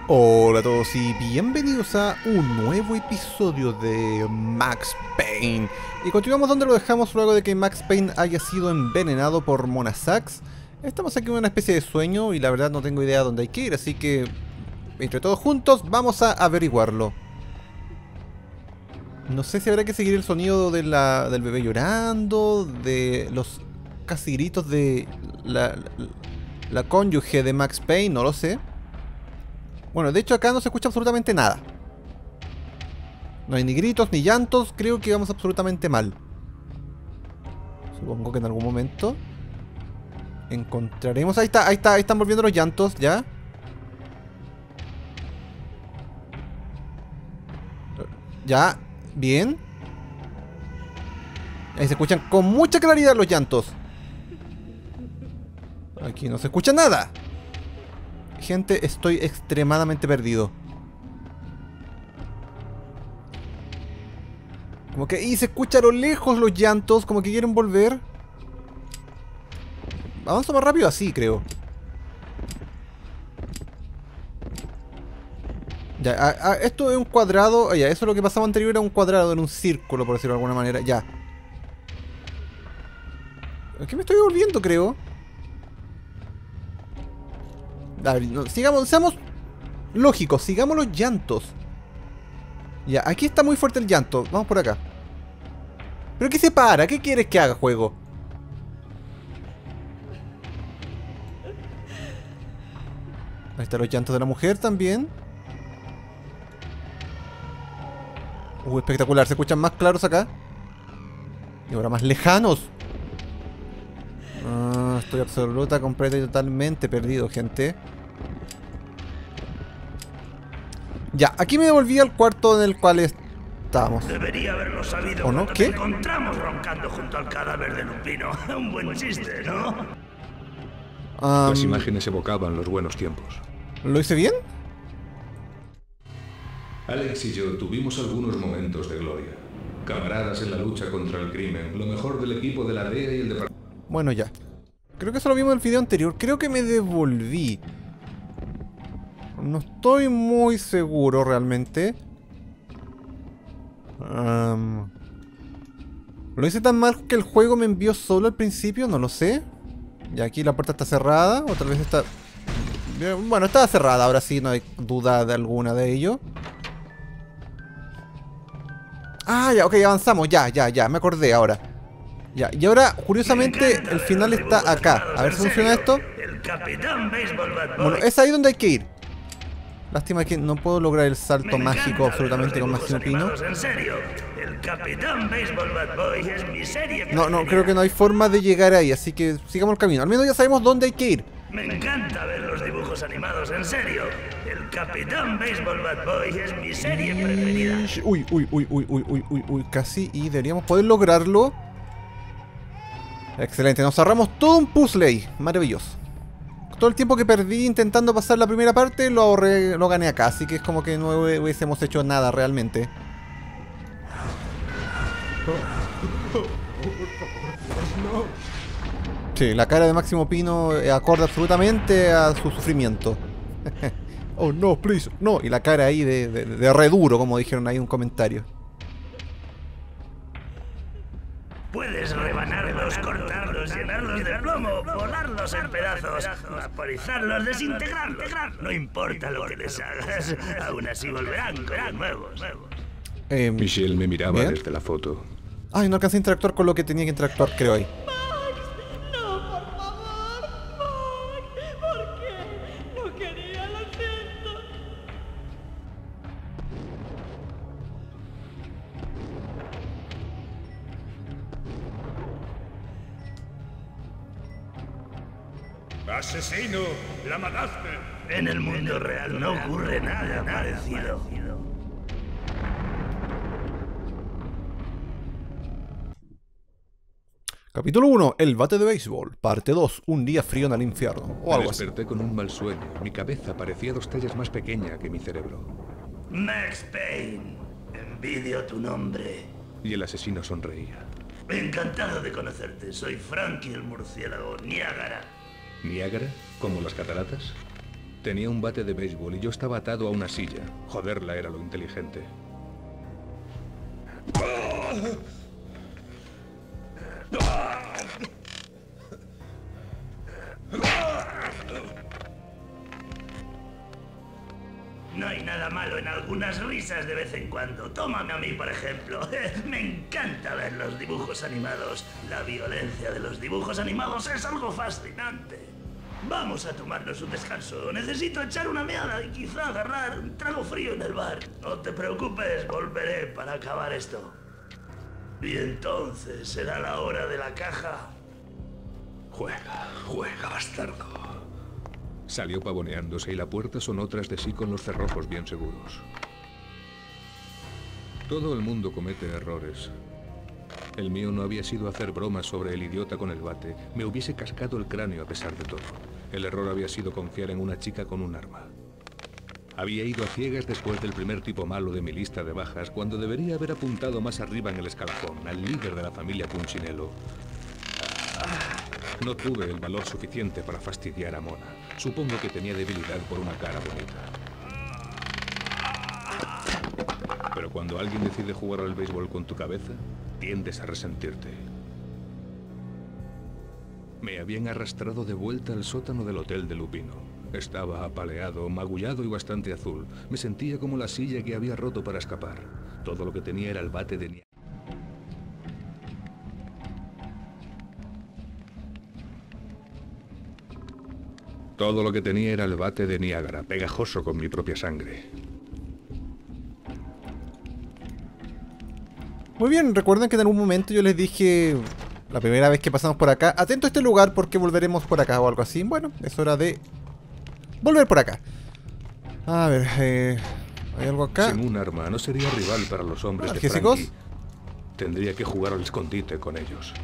Hola a todos y bienvenidos a un nuevo episodio de Max Payne. Y continuamos donde lo dejamos luego de que Max Payne haya sido envenenado por Mona Sax. Estamos aquí en una especie de sueño y la verdad no tengo idea de dónde hay que ir, así que entre todos juntos vamos a averiguarlo. No sé si habrá que seguir el sonido de del bebé llorando, de los casi gritos de la cónyuge de Max Payne, no lo sé. Bueno, de hecho acá no se escucha absolutamente nada. No hay ni gritos ni llantos, creo que vamos absolutamente mal. Supongo que en algún momento encontraremos... Ahí está, ahí están volviendo los llantos, ya. Ya, bien. Ahí se escuchan con mucha claridad los llantos. Aquí no se escucha nada. Gente, estoy extremadamente perdido. Como que... Y se escucha a lo lejos los llantos, como que quieren volver. Avanzo más rápido así, creo. Ya, esto es un cuadrado. Ya, eso es lo que pasaba anterior, era un cuadrado, era un círculo, por decirlo de alguna manera. Ya. Aquí me estoy volviendo, creo. A ver, no, sigamos, seamos lógicos, sigamos los llantos. Ya, aquí está muy fuerte el llanto. Vamos por acá. ¿Pero qué se para? ¿Qué quieres que haga, juego? Ahí están los llantos de la mujer también. Espectacular. Se escuchan más claros acá. Y ahora más lejanos. Estoy absoluta, completa y totalmente perdido, gente. Ya, aquí me devolví al cuarto en el cual estábamos. Debería haberlo sabido. ¿O no? Cuando ¿Qué? te encontramos roncando junto al cadáver de Lupino. Un buen chiste, ¿no? Las imágenes evocaban los buenos tiempos. ¿Lo hice bien? Alex y yo tuvimos algunos momentos de gloria. Camaradas en la lucha contra el crimen, lo mejor del equipo de la DEA y el departamento. Bueno, ya. Creo que eso lo vimos en el video anterior. Creo que me devolví. No estoy muy seguro realmente. ¿Lo hice tan mal que el juego me envió solo al principio? No lo sé. Y aquí la puerta está cerrada. O tal vez está... Bueno, estaba cerrada. Ahora sí, no hay duda de alguna de ello. Ah, ya, ok, avanzamos. Ya, me acordé ahora. Ya, y ahora, curiosamente, el final está acá. A ver si funciona esto. El Capitán Baseball Bad Boy. Bueno, es ahí donde hay que ir. Lástima que no puedo lograr el salto Me mágico encanta absolutamente ver con los Máximo dibujos Pino. animados, en serio. El Capitán Baseball Bad Boy es mi serie No, preferida. creo que no hay forma de llegar ahí, así que sigamos el camino. Al menos ya sabemos dónde hay que ir. Me encanta ver los dibujos animados, en serio. El Capitán Baseball Bad Boy es mi serie preferida. Uy, casi. Y deberíamos poder lograrlo. Excelente, nos ahorramos todo un puzzle ahí. Maravilloso. Todo el tiempo que perdí intentando pasar la primera parte lo ahorré, lo gané acá. Así que es como que no hubiésemos hecho nada realmente. Sí, la cara de Máximo Pino acorde absolutamente a su sufrimiento. Oh no, please, no. Y la cara ahí de re duro, como dijeron ahí en un comentario. Puedes rebanarlos, cortarlos, llenarlos de plomo, volarlos en pedazos, vaporizarlos, desintegrarlos. No importa lo que les hagas, aún así volverán con nuevos. Michelle me miraba ¿bien? desde la foto. Ay, no alcancé a interactuar con lo que tenía que interactuar, creo ahí. No, por favor, Max. ¿Por qué? No quería, lo siento. ¡Asesino! ¡La mataste! En el mundo real no ocurre nada parecido. Capítulo 1, El bate de béisbol. Parte 2, Un día frío en el infierno. O Me algo así. desperté con un mal sueño. Mi cabeza parecía 2 tallas más pequeña que mi cerebro. Max Payne, envidio tu nombre. Y el asesino sonreía. Encantado de conocerte, soy Frankie el murciélago Niágara. ¿Niágara? ¿Como las cataratas? Tenía un bate de béisbol y yo estaba atado a una silla. Joderla era lo inteligente. No hay nada malo en algunas risas de vez en cuando. Tómame a mí, por ejemplo. Me encanta ver los dibujos animados. La violencia de los dibujos animados es algo fascinante. Vamos a tomarnos un descanso. Necesito echar una meada y quizá agarrar un trago frío en el bar. No te preocupes, volveré para acabar esto. Y entonces será la hora de la caja. Juega, juega, bastardo. Salió pavoneándose y la puerta sonó tras de sí con los cerrojos bien seguros. Todo el mundo comete errores. El mío no había sido hacer bromas sobre el idiota con el bate. Me hubiese cascado el cráneo a pesar de todo. El error había sido confiar en una chica con un arma. Había ido a ciegas después del primer tipo malo de mi lista de bajas, cuando debería haber apuntado más arriba en el escalafón, al líder de la familia Punchinello. No tuve el valor suficiente para fastidiar a Mona. Supongo que tenía debilidad por una cara bonita. Pero cuando alguien decide jugar al béisbol con tu cabeza, tiendes a resentirte. Me habían arrastrado de vuelta al sótano del Hotel de Lupino. Estaba apaleado, magullado y bastante azul. Me sentía como la silla que había roto para escapar. Todo lo que tenía era el bate de nieve. Todo lo que tenía era el bate de Niágara, pegajoso con mi propia sangre. Muy bien, recuerden que en algún momento yo les dije, la primera vez que pasamos por acá, atento a este lugar porque volveremos por acá o algo así. Bueno, es hora de volver por acá. A ver, ¿hay algo acá? Sin un arma no sería rival para los hombres de Frankie. Tendría que jugar al escondite con ellos.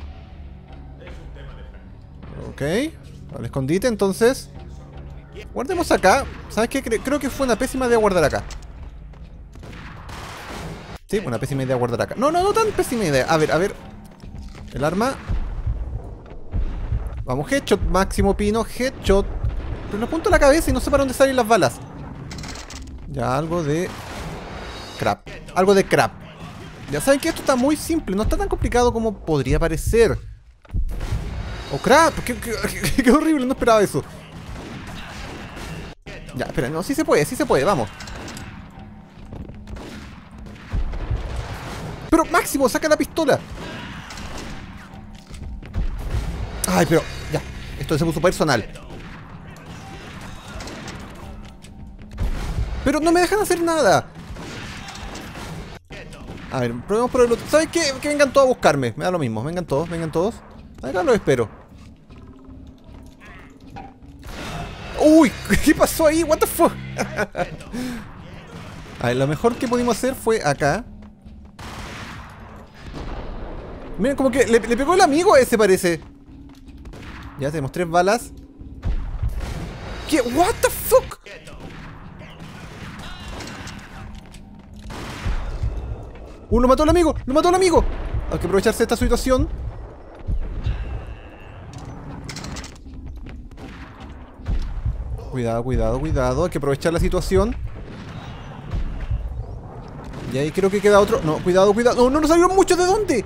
Ok, al escondite entonces. Guardemos acá. ¿Sabes qué? Creo que fue una pésima idea guardar acá. Sí, una pésima idea guardar acá. No tan pésima idea. A ver. El arma. Vamos, headshot, Máximo Pino, headshot. Pero lo apunto a la cabeza y no sé para dónde salen las balas. Ya, algo de crap. Algo de crap. Ya saben que esto está muy simple. No está tan complicado como podría parecer. ¡Oh, crap! ¡Qué horrible! No esperaba eso. Ya, espera, no, sí se puede, vamos. Pero, Máximo, saca la pistola. Ay, pero, ya. Esto es uso personal. Pero no me dejan hacer nada. A ver, probemos por el otro. ¿Sabes qué? Que vengan todos a buscarme. Me da lo mismo, vengan todos. Acá los espero. ¡Uy! ¿Qué pasó ahí? ¿What the fuck? A ver, lo mejor que pudimos hacer fue acá. Miren, como que le pegó el amigo ese, parece. Ya tenemos 3 balas. ¿Qué? ¿What the fuck? ¡Lo mató el amigo! ¡Lo mató el amigo! Hay que aprovecharse de esta situación. Cuidado. Hay que aprovechar la situación. Y ahí creo que queda otro. No, cuidado. No salieron muchos. ¿De dónde?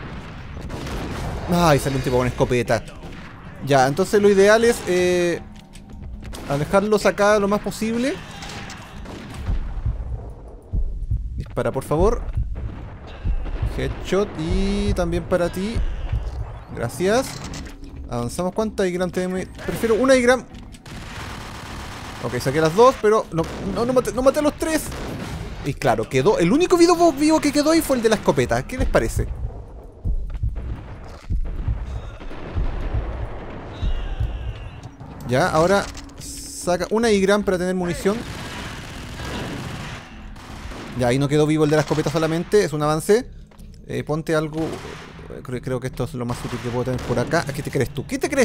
Ay, salió un tipo con escopeta. Ya, entonces lo ideal es alejarlos acá lo más posible. Dispara, por favor. Headshot. Y también para ti. Gracias. Avanzamos. ¿Cuánta Igram tenemos? Prefiero una Igram. Ok, saqué las 2, pero no maté a los 3. Y claro, quedó. El único vivo que quedó ahí fue el de la escopeta. ¿Qué les parece? Ya, ahora saca una Igram para tener munición. Ya, ahí no quedó vivo el de la escopeta solamente. Es un avance. Ponte algo. Creo que esto es lo más útil que puedo tener por acá. ¿Qué te crees tú?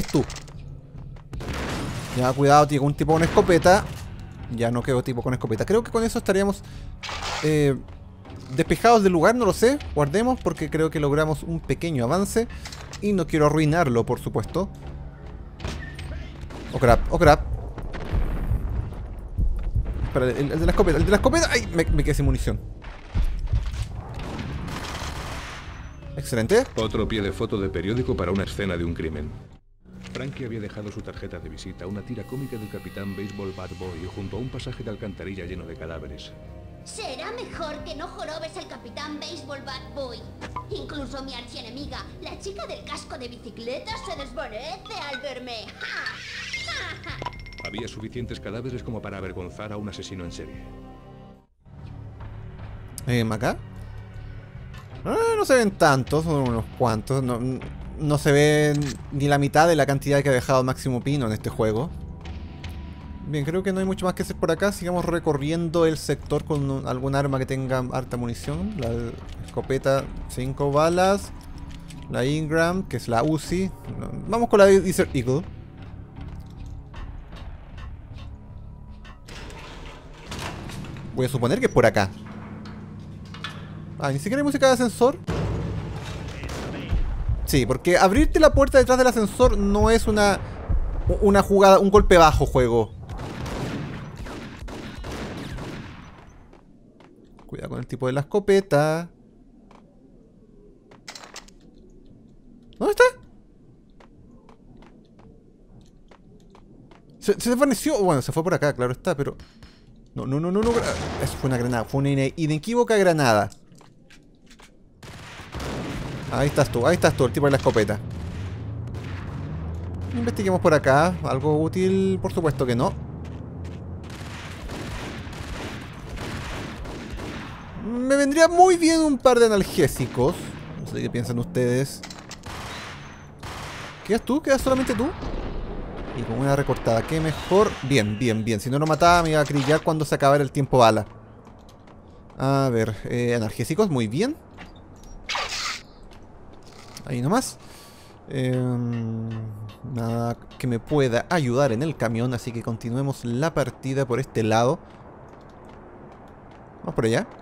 Ya, cuidado, tío, un tipo con escopeta. Ya no quedó tipo con escopeta. Creo que con eso estaríamos despejados del lugar, no lo sé. Guardemos porque creo que logramos un pequeño avance. Y no quiero arruinarlo, por supuesto. Oh crap. Espera, el de la escopeta. El de la escopeta. ¡Ay! Me quedé sin munición. Excelente. Otro pie de foto de periódico para una escena de un crimen. Frankie había dejado su tarjeta de visita, una tira cómica del Capitán Baseball Bad Boy, junto a un pasaje de alcantarilla lleno de cadáveres. Será mejor que no jorobes al Capitán Baseball Bad Boy. Incluso mi archienemiga, la chica del casco de bicicleta, se desvanece al verme. ¡Ja! ¡Ja, ja! Había suficientes cadáveres como para avergonzar a un asesino en serie. ¿Acá? No se ven tantos, son unos cuantos. No se ve ni la mitad de la cantidad que ha dejado Máximo Pino en este juego. Bien, creo que no hay mucho más que hacer por acá. Sigamos recorriendo el sector con algún arma que tenga harta munición. La escopeta, 5 balas. La Ingram, que es la Uzi. Vamos con la Desert Eagle. Voy a suponer que es por acá. Ah, ni siquiera hay música de ascensor. Sí, porque abrirte la puerta detrás del ascensor no es una jugada, un golpe bajo, juego. Cuidado con el tipo de la escopeta. ¿Dónde está? Se desvaneció. Bueno, se fue por acá, claro está, pero... No. Eso fue una granada. Fue una inequívoca granada. Ahí estás tú, el tipo de la escopeta. Investiguemos por acá. ¿Algo útil? Por supuesto que no. Me vendría muy bien un par de analgésicos. No sé qué piensan ustedes. ¿Quedas tú? ¿Quedas solamente tú? Y con una recortada. ¿Qué mejor? Bien. Si no lo mataba me iba a acrillar cuando se acabara el tiempo bala. A ver, analgésicos, muy bien. Ahí nomás. Nada que me pueda ayudar en el camión, así que continuemos la partida por este lado. Vamos por allá.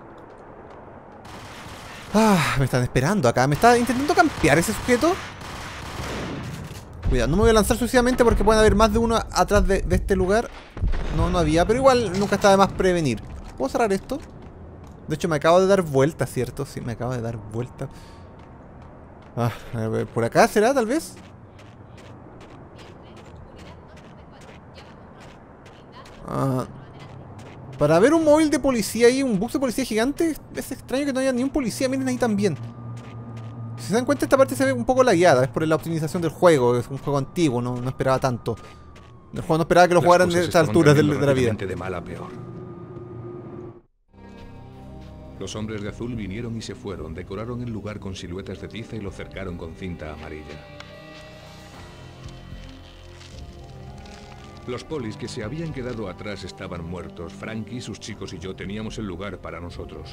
Ah, me están esperando acá. Me está intentando campear ese sujeto. Cuidado, no me voy a lanzar sucesivamente porque pueden haber más de uno atrás de este lugar. No había, pero igual nunca está de más prevenir. ¿Puedo cerrar esto? De hecho me acabo de dar vuelta, ¿cierto? Sí, me acabo de dar vuelta. Ah, a ver, ¿por acá será tal vez? Para ver un móvil de policía y un bus de policía gigante, es extraño que no haya ni un policía. Miren ahí también. Si se dan cuenta, esta parte se ve un poco lagueada. Es por la optimización del juego. Es un juego antiguo, no esperaba tanto. El juego no esperaba que lo jugaran de estas alturas de la vida. De mal a peor. Los hombres de azul vinieron y se fueron, decoraron el lugar con siluetas de tiza y lo cercaron con cinta amarilla. Los polis que se habían quedado atrás estaban muertos. Frankie, sus chicos y yo teníamos el lugar para nosotros.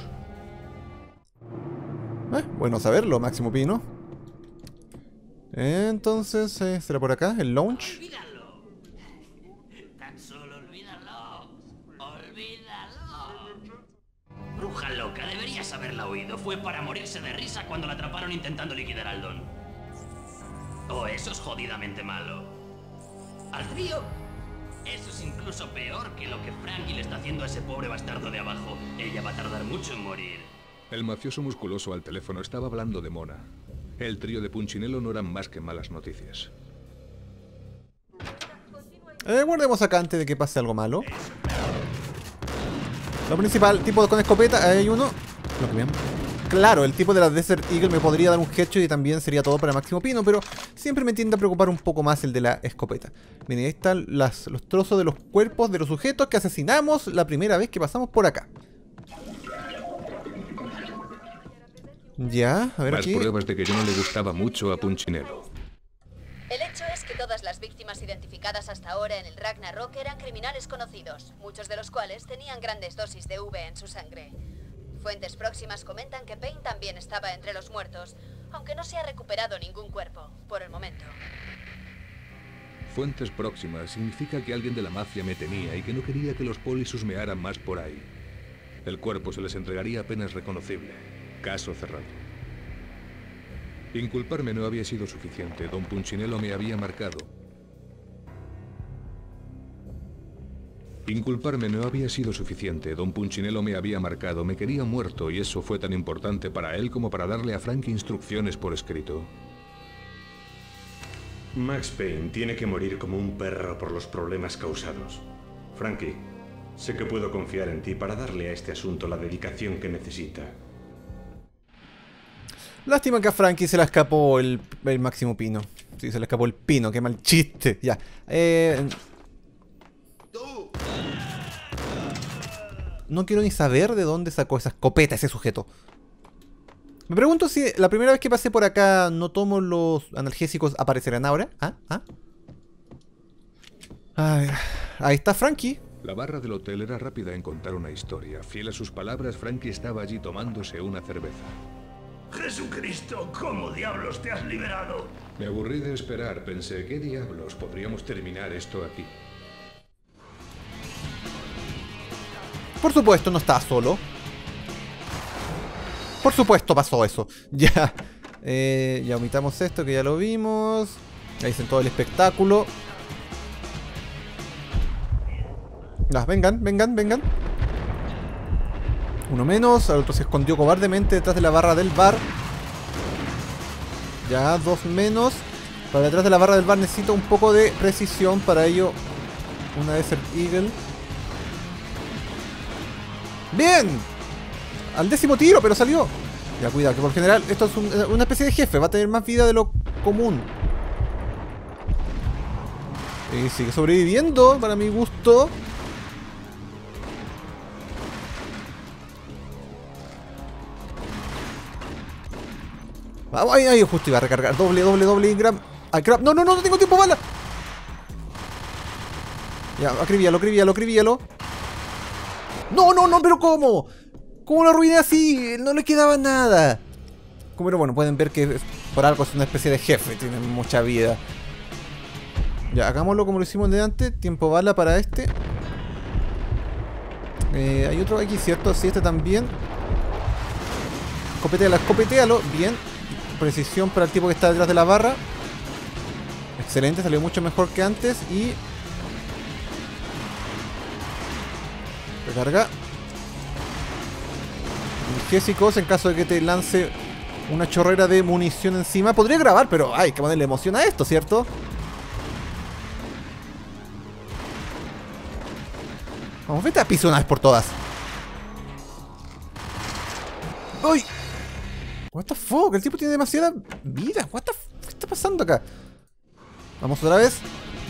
Bueno saberlo, Máximo Pino. Entonces, ¿será por acá? ¿El lounge? Olvídalo. Tan solo olvídalo. Bruja loca, deberías haberla oído. Fue para morirse de risa cuando la atraparon intentando liquidar al Don. Oh, eso es jodidamente malo. ¿Al trío? Eso es incluso peor que lo que Frankie le está haciendo a ese pobre bastardo de abajo. Ella va a tardar mucho en morir. El mafioso musculoso al teléfono estaba hablando de Mona. El trío de Punchinello no eran más que malas noticias. Guardemos acá antes de que pase algo malo. Lo principal, tipo con escopeta, hay uno. Claro, el tipo de la Desert Eagle me podría dar un headshot y también sería todo para Máximo Pino, pero siempre me tiende a preocupar un poco más el de la escopeta. Miren, ahí están los trozos de los cuerpos de los sujetos que asesinamos la primera vez que pasamos por acá. Ya, a ver Más aquí. pruebas de que yo no le gustaba mucho a Punchinello. El hecho es que todas las víctimas identificadas hasta ahora en el Ragnarok eran criminales conocidos, muchos de los cuales tenían grandes dosis de V en su sangre. Fuentes próximas comentan que Payne también estaba entre los muertos, aunque no se ha recuperado ningún cuerpo, por el momento. Fuentes próximas significa que alguien de la mafia me temía y que no quería que los polis husmearan más por ahí. El cuerpo se les entregaría apenas reconocible. Caso cerrado. Inculparme no había sido suficiente. Don Punchinello me había marcado. Inculparme no había sido suficiente. Don Punchinello me había marcado, me quería muerto, y eso fue tan importante para él como para darle a Frankie instrucciones por escrito. Max Payne tiene que morir como un perro por los problemas causados. Frankie, sé que puedo confiar en ti para darle a este asunto la dedicación que necesita. Lástima que a Frankie se le escapó el Máximo Pino. Sí, se le escapó el pino, qué mal chiste. Ya. No quiero ni saber de dónde sacó esa escopeta ese sujeto. Me pregunto si la primera vez que pasé por acá no tomo los analgésicos, ¿aparecerán ahora? Ahí está Frankie. La barra del hotel era rápida en contar una historia. Fiel a sus palabras, Frankie estaba allí tomándose una cerveza. Jesucristo, ¿cómo diablos te has liberado? Me aburrí de esperar. Pensé, ¿qué diablos? Podríamos terminar esto aquí. Por supuesto, no estaba solo. Por supuesto pasó eso. Ya. Ya omitamos esto que ya lo vimos. Ahí dicen todo el espectáculo. Vengan, vengan, vengan. Uno menos. El otro se escondió cobardemente detrás de la barra del bar. Ya, dos menos. Para detrás de la barra del bar necesito un poco de precisión. Para ello, una Desert Eagle. ¡Bien! Al 10º tiro, pero salió. Ya, cuidado, que por general esto es una especie de jefe. Va a tener más vida de lo común. Y sigue sobreviviendo, para mi gusto. Ay, justo iba a recargar. Doble, grab. Ay, crap. No tengo tiempo, bala. Ya, acribíalo. No, pero ¿cómo? ¿Cómo lo arruiné así? No le quedaba nada. Pero bueno, pueden ver que por algo es una especie de jefe. Tiene mucha vida. Ya, hagámoslo como lo hicimos de antes. Tiempo bala para este. Hay otro aquí, ¿cierto? Sí, este también. Escopetealo. Bien. Precisión para el tipo que está detrás de la barra. Excelente, salió mucho mejor que antes. Y... recarga. Analgésicos en caso de que te lance una chorrera de munición encima. Podría grabar, pero hay que ponerle emoción a esto, ¿cierto? Vamos, vete a piso una vez por todas. ¡Uy! What the fuck, el tipo tiene demasiada vida. What the fuck, ¿qué está pasando acá? Vamos otra vez.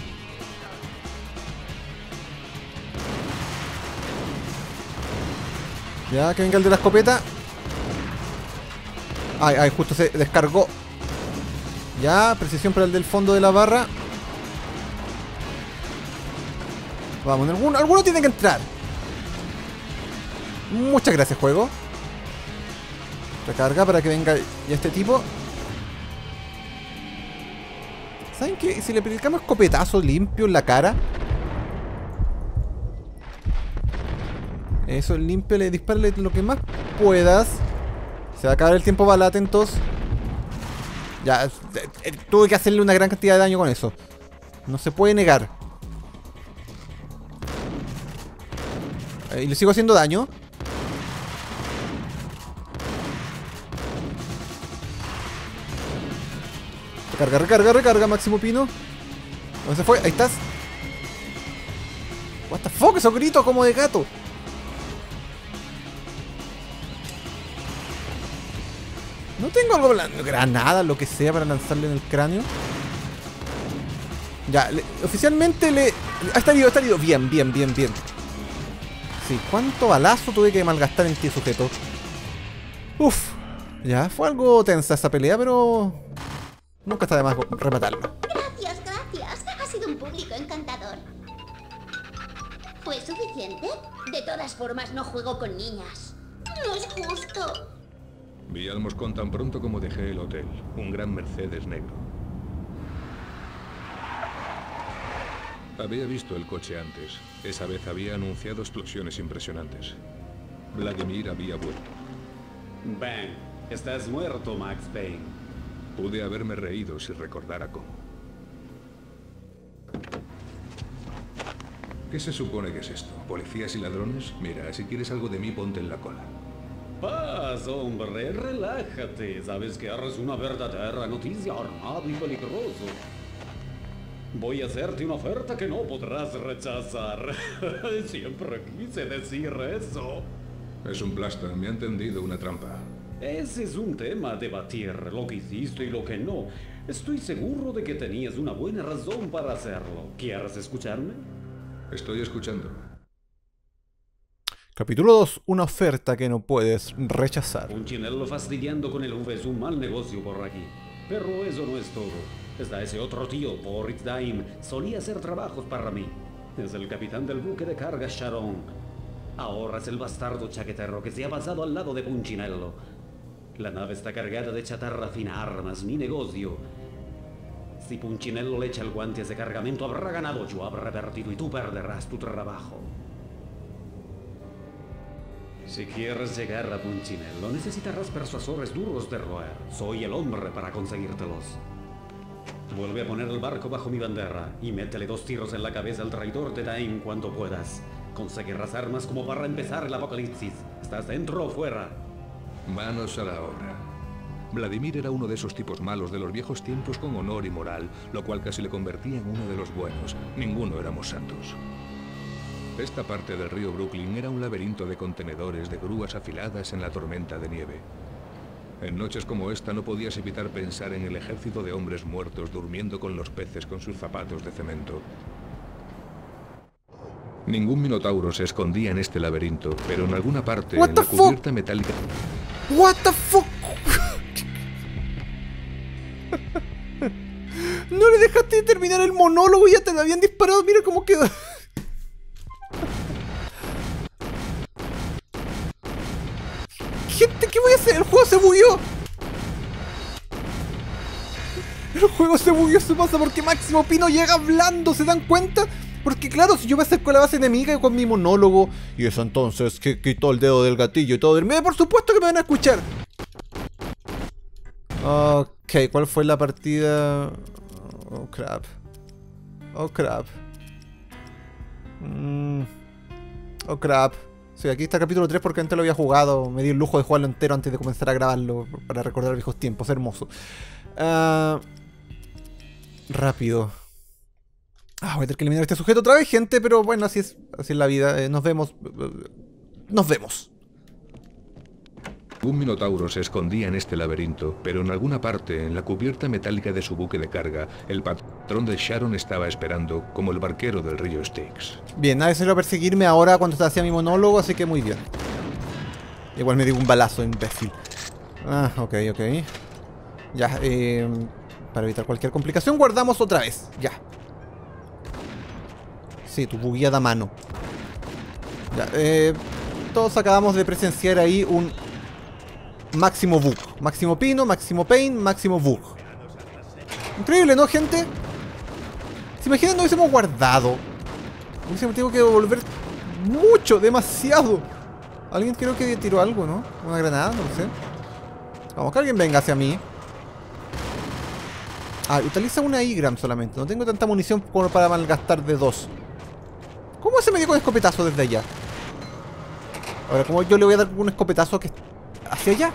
Ya, que venga el de la escopeta. Ay, justo se descargó. Ya, precisión para el del fondo de la barra. Vamos, alguno tiene que entrar. Muchas gracias, juego. Recarga para que venga ya este tipo. ¿Saben qué? Si le aplicamos escopetazo limpio en la cara. Eso, limpio, le dispárale lo que más puedas. Se va a acabar el tiempo bala, atentos. Ya, tuve que hacerle una gran cantidad de daño con eso. No se puede negar. Y le sigo haciendo daño. Recarga, Máximo Pino. ¿Dónde se fue? Ahí estás. What the fuck, esos gritos como de gato. No tengo algo, granada, lo que sea, para lanzarle en el cráneo. Ya, oficialmente le... Está herido. Bien. Sí, ¿cuánto balazo tuve que malgastar en ti, sujeto? Uf. Ya, fue algo tensa esa pelea, pero... nunca está de más rematarlo. Gracias. Ha sido un público encantador. ¿Fue suficiente? De todas formas, no juego con niñas. No es justo. Vi al moscón tan pronto como dejé el hotel. Un gran Mercedes negro. Había visto el coche antes. Esa vez había anunciado explosiones impresionantes. Vladimir había vuelto. Bang, estás muerto, Max Payne. Pude haberme reído si recordara cómo. ¿Qué se supone que es esto? ¿Policías y ladrones? Mira, si quieres algo de mí, ponte en la cola. Paz, hombre, relájate. Sabes que eres una verdadera noticia, armado y peligroso. Voy a hacerte una oferta que no podrás rechazar. Siempre quise decir eso. Es un plasta, me ha entendido una trampa. Ese es un tema a debatir, lo que hiciste y lo que no. Estoy seguro de que tenías una buena razón para hacerlo. ¿Quieres escucharme? Estoy escuchando. Capítulo 2. Una oferta que no puedes rechazar. Punchinello fastidiando con el V es un mal negocio por aquí. Pero eso no es todo. Está ese otro tío, Boris Daim. Solía hacer trabajos para mí. Es el capitán del buque de carga Sharon. Ahora es el bastardo chaquetero que se ha pasado al lado de Punchinello. La nave está cargada de chatarra fina, armas, mi negocio. Si Punchinello le echa el guante a ese cargamento, habrá ganado, yo habré perdido y tú perderás tu trabajo. Si quieres llegar a Punchinello, necesitarás persuasores duros de roer. Soy el hombre para conseguírtelos. Vuelve a poner el barco bajo mi bandera y métele 2 tiros en la cabeza al traidor de Daim cuando puedas. Conseguirás armas como para empezar el apocalipsis. ¿Estás dentro o fuera? Manos a la obra. Vladimir era uno de esos tipos malos de los viejos tiempos con honor y moral, lo cual casi le convertía en uno de los buenos. Ninguno éramos santos. Esta parte del río Brooklyn era un laberinto de contenedores de grúas afiladas en la tormenta de nieve. En noches como esta no podías evitar pensar en el ejército de hombres muertos durmiendo con los peces con sus zapatos de cemento. Ningún minotauro se escondía en este laberinto, pero en alguna parte, en la cubierta metálica... What the fuck? No le dejaste de terminar el monólogo y ya te lo habían disparado. Mira cómo quedó. Gente, ¿qué voy a hacer? El juego se bugueó. El juego se bugueó. Eso pasa porque Máximo Pino llega hablando. ¿Se dan cuenta? Porque claro, si yo me acerco a la base enemiga y con mi monólogo, y eso entonces que quitó el dedo del gatillo y todo, por supuesto que me van a escuchar. Ok, ¿cuál fue la partida? Oh crap. Oh crap. Oh crap. Sí, aquí está el capítulo 3 porque antes lo había jugado. Me di el lujo de jugarlo entero antes de comenzar a grabarlo para recordar viejos tiempos. Hermoso. Rápido. Voy a tener que eliminar a este sujeto otra vez, gente, pero bueno, así es la vida. Nos vemos. Nos vemos. Un minotauro se escondía en este laberinto, pero en alguna parte, en la cubierta metálica de su buque de carga, el patrón de Sharon estaba esperando, como el barquero del río Styx. Bien, nadie se iba a perseguirme ahora cuando estaba haciendo mi monólogo, así que muy bien. Igual me dio un balazo, imbécil. Ok. Ya, para evitar cualquier complicación, guardamos otra vez. Ya. Sí, tu bugueada mano. Ya, todos acabamos de presenciar ahí un máximo bug. Máximo Pino, máximo Pain, máximo bug. Increíble, ¿no, gente? ¿Se imaginan no hubiésemos guardado? Hubiésemos tenido que devolver mucho, demasiado. Alguien creo que tiró algo, ¿no? Una granada, no sé. Vamos, que alguien venga hacia mí. Utiliza una Igram solamente. No tengo tanta munición como para malgastar de 2. ¿Cómo se me dio con escopetazo desde allá? Ahora, ¿cómo yo le voy a dar un escopetazo que hacia allá?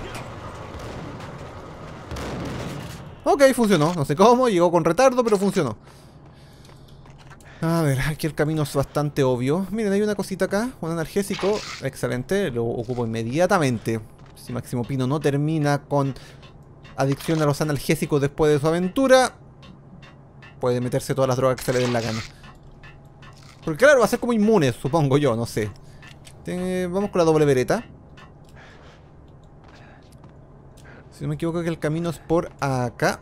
Ok, funcionó. No sé cómo, llegó con retardo, pero funcionó. A ver, aquí el camino es bastante obvio. Miren, hay una cosita acá, un analgésico. Excelente, lo ocupo inmediatamente. Si Máximo Pino no termina con adicción a los analgésicos después de su aventura, puede meterse todas las drogas que se le den la gana. Porque claro, va a ser como inmune, supongo yo, no sé. Vamos con la doble vereta. Si no me equivoco que el camino es por acá.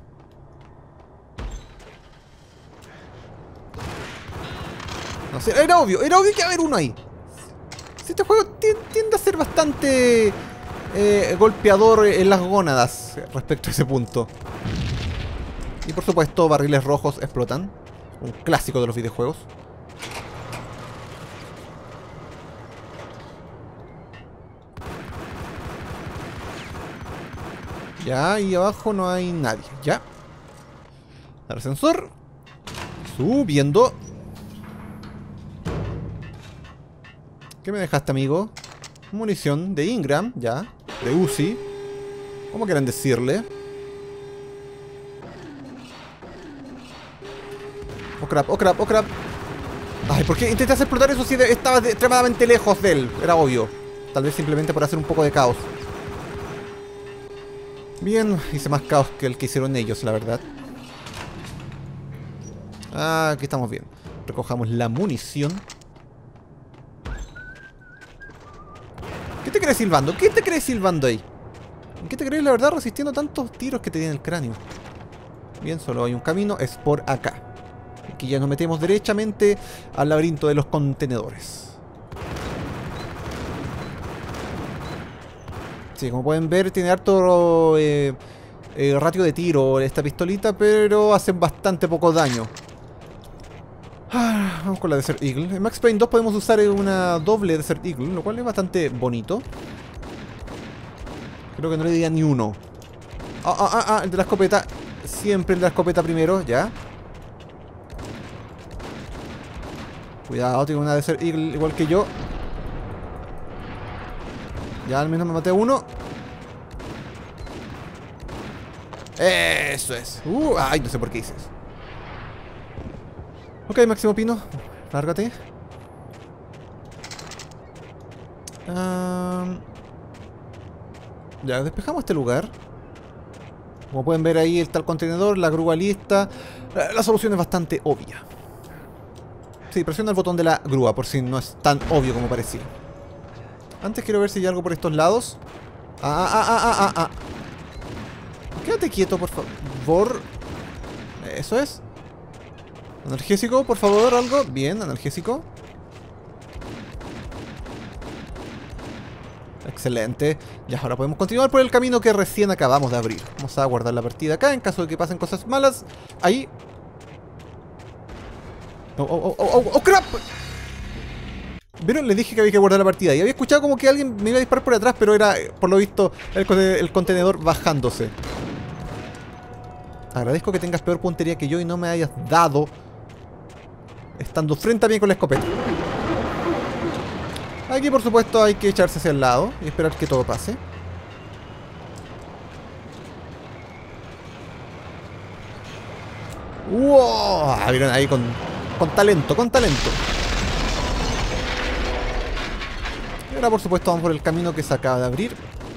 No sé, era obvio que iba a haber uno ahí. Si este juego tiende a ser bastante golpeador en las gónadas respecto a ese punto. Y por supuesto, barriles rojos explotan. Un clásico de los videojuegos. Ya, y abajo no hay nadie. Ya. El ascensor. Subiendo. ¿Qué me dejaste, amigo? Munición de Ingram, ya. De Uzi. ¿Cómo quieran decirle? Oh crap, oh crap, oh crap. Ay, ¿por qué intentas explotar eso si estaba extremadamente lejos de él? Era obvio. Tal vez simplemente por hacer un poco de caos. Bien, hice más caos que el que hicieron ellos, la verdad. Ah, aquí estamos bien. Recojamos la munición. ¿Qué te crees silbando? ¿Qué te crees silbando ahí? ¿Qué te crees, la verdad, resistiendo tantos tiros que te di en el cráneo? Bien, solo hay un camino, es por acá. Aquí ya nos metemos derechamente al laberinto de los contenedores. Sí, como pueden ver, tiene harto ratio de tiro esta pistolita, pero hacen bastante poco daño. Vamos con la Desert Eagle. En Max Payne 2 podemos usar una doble Desert Eagle, lo cual es bastante bonito. Creo que no le diría ni uno. El de la escopeta. Siempre el de la escopeta primero, ya. Cuidado, tiene una Desert Eagle igual que yo. Ya al menos me maté a uno. Eso es. Ay, no sé por qué hice eso. Ok, Máximo Pino, lárgate. Ya, despejamos este lugar. Como pueden ver ahí está el contenedor, la grúa lista. La solución es bastante obvia. Sí, presiona el botón de la grúa por si no es tan obvio como parecía. Antes quiero ver si hay algo por estos lados. Quédate quieto, por favor. Eso es. Analgésico, por favor, algo. Bien, analgésico. Excelente. Ya, ahora podemos continuar por el camino que recién acabamos de abrir. Vamos a guardar la partida acá en caso de que pasen cosas malas. Ahí. ¡Oh, crap! ¿Vieron? Les dije que había que guardar la partida. Y había escuchado como que alguien me iba a disparar por atrás, pero era, por lo visto, el contenedor bajándose. Agradezco que tengas peor puntería que yo y no me hayas dado estando frente a mí con la escopeta. Aquí, por supuesto, hay que echarse hacia el lado y esperar que todo pase. ¡Wow! Vieron ahí con talento, con talento. Y ahora, por supuesto, vamos por el camino que se acaba de abrir.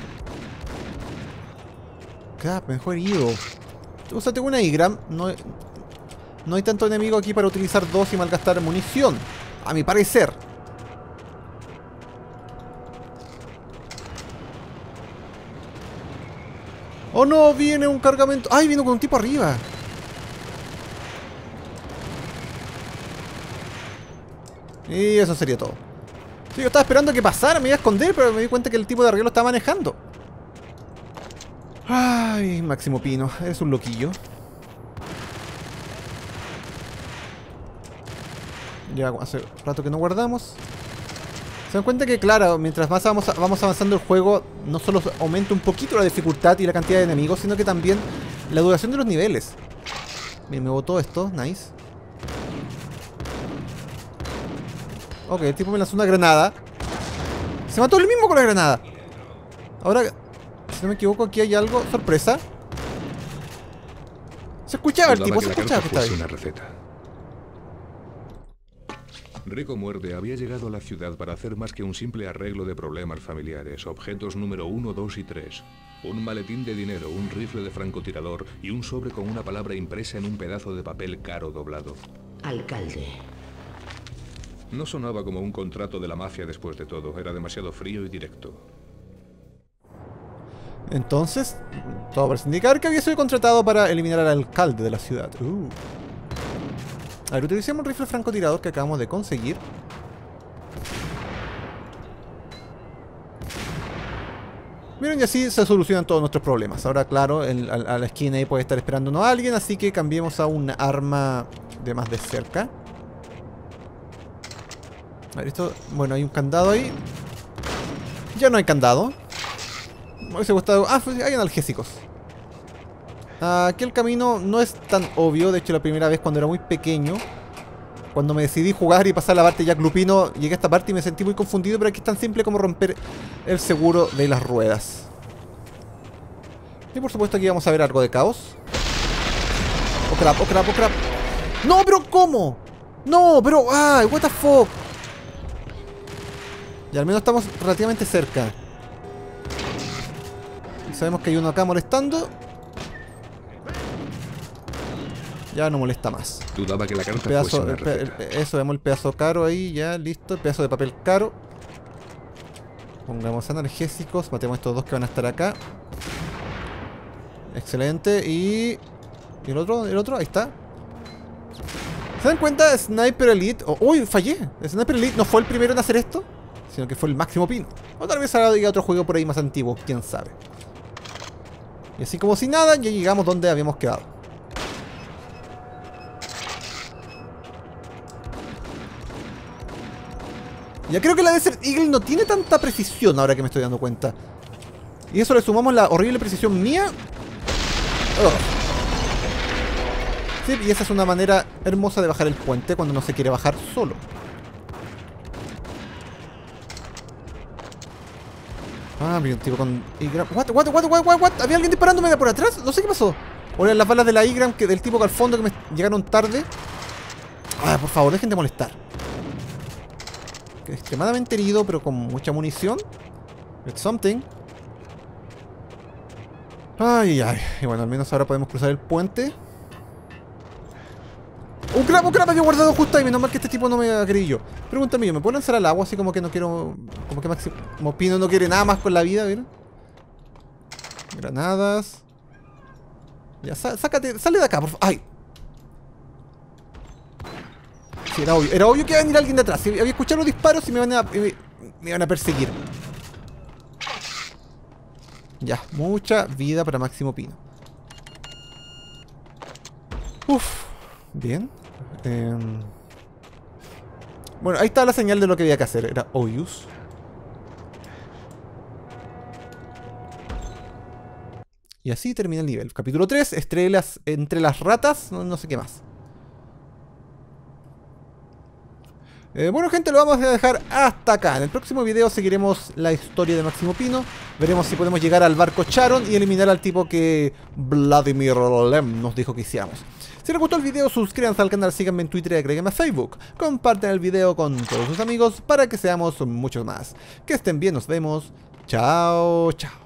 Crap, me dejó herido. O sea, tengo una Ingram. No hay tanto enemigo aquí para utilizar dos y malgastar munición, a mi parecer. ¡Oh no! Viene un cargamento. ¡Ay! Vino con un tipo arriba. Y eso sería todo. Sí, yo estaba esperando que pasara, me iba a esconder, pero me di cuenta que el tipo de arriba lo estaba manejando. Ay, Máximo Pino, eres un loquillo. Ya hace rato que no guardamos. Se dan cuenta que, claro, mientras más vamos avanzando el juego, no solo aumenta un poquito la dificultad y la cantidad de enemigos, sino que también la duración de los niveles. Bien, me botó esto, nice. Ok, el tipo me lanzó una granada. Se mató él mismo con la granada. Ahora, si no me equivoco, aquí hay algo. Sorpresa. Se escuchaba el tipo, se escuchaba que estaba ahí. Una receta. Rico Muerde había llegado a la ciudad para hacer más que un simple arreglo de problemas familiares. Objetos número 1, 2 y 3. Un maletín de dinero, un rifle de francotirador y un sobre con una palabra impresa en un pedazo de papel caro doblado. Alcalde. No sonaba como un contrato de la mafia después de todo. Era demasiado frío y directo. Entonces, todo parece indicar que había sido contratado para eliminar al alcalde de la ciudad. A ver, utilicemos un rifle francotirador que acabamos de conseguir. Miren, y así se solucionan todos nuestros problemas. Ahora, claro, a la esquina ahí puede estar esperándonos a alguien, así que cambiemos a un arma de más de cerca. A ver, esto... Bueno, hay un candado ahí. Ya no hay candado. Me hubiese gustado... Ah, pues hay analgésicos. Aquí el camino no es tan obvio. De hecho, la primera vez cuando era muy pequeño Cuando me decidí jugar y pasar la parte Jack Lupino, llegué a esta parte y me sentí muy confundido, pero aquí es tan simple como romper el seguro de las ruedas. Y por supuesto aquí vamos a ver algo de caos. Oh crap, oh crap, oh crap. ¡No, pero cómo! ¡No, pero! ¡Ay, what the fuck! Y al menos estamos relativamente cerca. Y sabemos que hay uno acá molestando. Ya no molesta más. Dudaba que la carta Pedazo, fuese una receta. eso, vemos el pedazo caro ahí, ya, listo. El pedazo de papel caro. Pongamos analgésicos, matemos a estos dos que van a estar acá. Excelente, y el otro, ahí está. ¿Se dan cuenta? Sniper Elite... ¡Uy, fallé! Sniper Elite no fue el primero en hacer esto, sino que fue el Máximo Pino. O tal vez haya otro juego por ahí más antiguo, quién sabe. Y así como si nada, ya llegamos donde habíamos quedado. Ya creo que la Desert Eagle no tiene tanta precisión ahora que me estoy dando cuenta. Y eso le sumamos la horrible precisión mía. Sí, y esa es una manera hermosa de bajar el puente cuando no se quiere bajar solo. Ah, vi un tipo con Igram. What? ¿Había alguien disparándome de por atrás? No sé qué pasó. O eran las balas de la Igram del tipo que al fondo que me llegaron tarde. Ah, por favor, dejen de molestar. Extremadamente herido, pero con mucha munición. It's something. Ay. Y bueno, al menos ahora podemos cruzar el puente. ¡Un crap! Había guardado justo ahí. Menos mal que este tipo no me agrillo. Pregúntame yo, ¿me puedo lanzar al agua? Así como que no quiero... Como que Máximo Pino no quiere nada más con la vida, ¿vieron? Granadas. Ya, sácate, sale de acá, por favor. ¡Ay! Sí, era obvio que iba a venir alguien de atrás. Había escuchado los disparos y me iban a perseguir. Ya, mucha vida para Máximo Pino. Uf, bien. Bueno, ahí está la señal de lo que había que hacer. Era obvious. Y así termina el nivel. Capítulo 3, estrellas entre las ratas. No sé qué más. Bueno, gente, lo vamos a dejar hasta acá. En el próximo video seguiremos la historia de Máximo Pino. Veremos si podemos llegar al barco Charon y eliminar al tipo que Vladimir Lem nos dijo que hiciéramos. Si les gustó el video, suscríbanse al canal, síganme en Twitter y agréguenme a Facebook. Compartan el video con todos sus amigos para que seamos muchos más. Que estén bien, nos vemos. Chao, chao.